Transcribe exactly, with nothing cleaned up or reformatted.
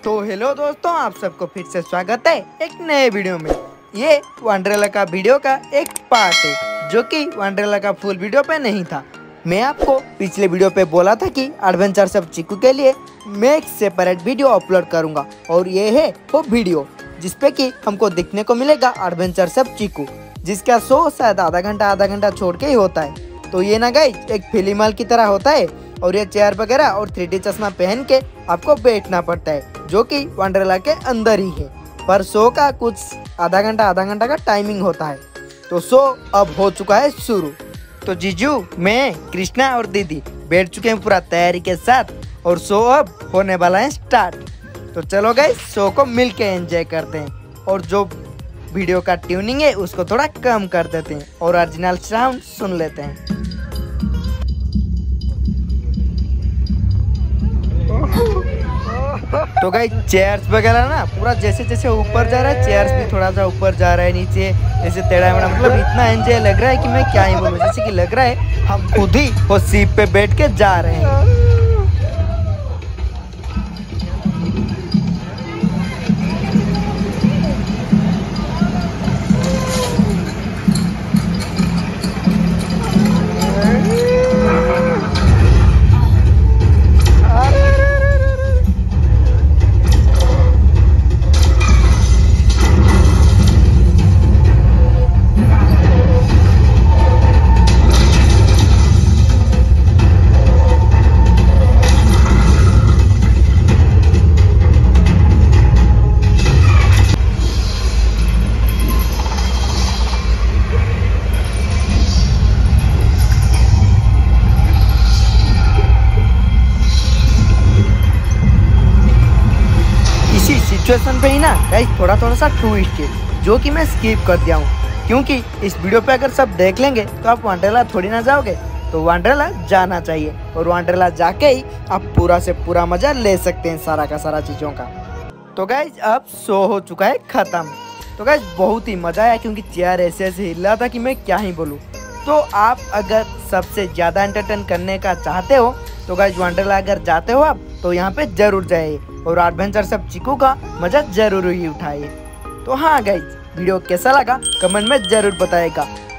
तो हेलो दोस्तों, आप सबको फिर से स्वागत है एक नए वीडियो में। ये वंडरला का वीडियो का एक पार्ट है जो कि वंडरला का फुल वीडियो पे नहीं था। मैं आपको पिछले वीडियो पे बोला था कि एडवेंचर्स ऑफ चिकू के लिए मैं एक सेपरेट वीडियो अपलोड करूंगा और ये है वो वीडियो जिसपे कि हमको देखने को मिलेगा एडवेंचर्स ऑफ चिकू, जिसका शो शायद आधा घंटा आधा घंटा छोड़ के ही होता है। तो ये ना गाइस एक फिल्म हॉल की तरह होता है और ये चेयर वगैरह और थ्री डी चश्मा पहन के आपको बैठना पड़ता है जो कि वंडरला के अंदर ही है। पर शो का कुछ आधा घंटा आधा घंटा का टाइमिंग होता है। तो शो अब हो चुका है शुरू। तो जीजू, मैं, कृष्णा और दीदी बैठ चुके हैं पूरा तैयारी के साथ और शो अब होने वाला है स्टार्ट। तो चलो गाइस शो को मिलके एंजॉय करते हैं और जो वीडियो का ट्यूनिंग है उसको थोड़ा कम कर देते हैं और ओरिजिनल साउंड सुन लेते हैं। तो गाइस चेयर्स वगैरह ना पूरा जैसे जैसे ऊपर जा रहा है, चेयर्स भी थोड़ा सा ऊपर जा रहा है, नीचे जैसे टेढ़ा मेढ़ा, मतलब इतना एंजॉय लग रहा है कि मैं क्या ही बोलूं। जैसे कि लग रहा है हम खुद ही वो सीट पे बैठ के जा रहे हैं। सिचुएशन पे ही ना गाइस थोड़ा थोड़ा सा ट्विस्ट है जो कि मैं स्किप कर दिया हूँ, क्योंकि इस वीडियो पे अगर सब देख लेंगे तो आप वंडरला थोड़ी ना जाओगे। तो वंडरला जाना चाहिए और वंडरला जाके ही आप पूरा से पूरा मजा ले सकते हैं सारा का सारा चीज़ों का। तो गाइस अब शो हो चुका है ख़त्म। तो गाइस बहुत ही मज़ा आया क्योंकि चेयर ऐसे ऐसे हिल रहा था कि मैं क्या ही बोलूँ। तो आप अगर सबसे ज़्यादा एंटरटेन करने का चाहते हो तो गाइस वंडरला अगर जाते हो आप तो यहाँ पे जरूर जाइए और एडवेंचर्स ऑफ चिकू का मजा जरूर ही उठाइए। तो हाँ गाइस वीडियो कैसा लगा कमेंट में जरूर बताइएगा।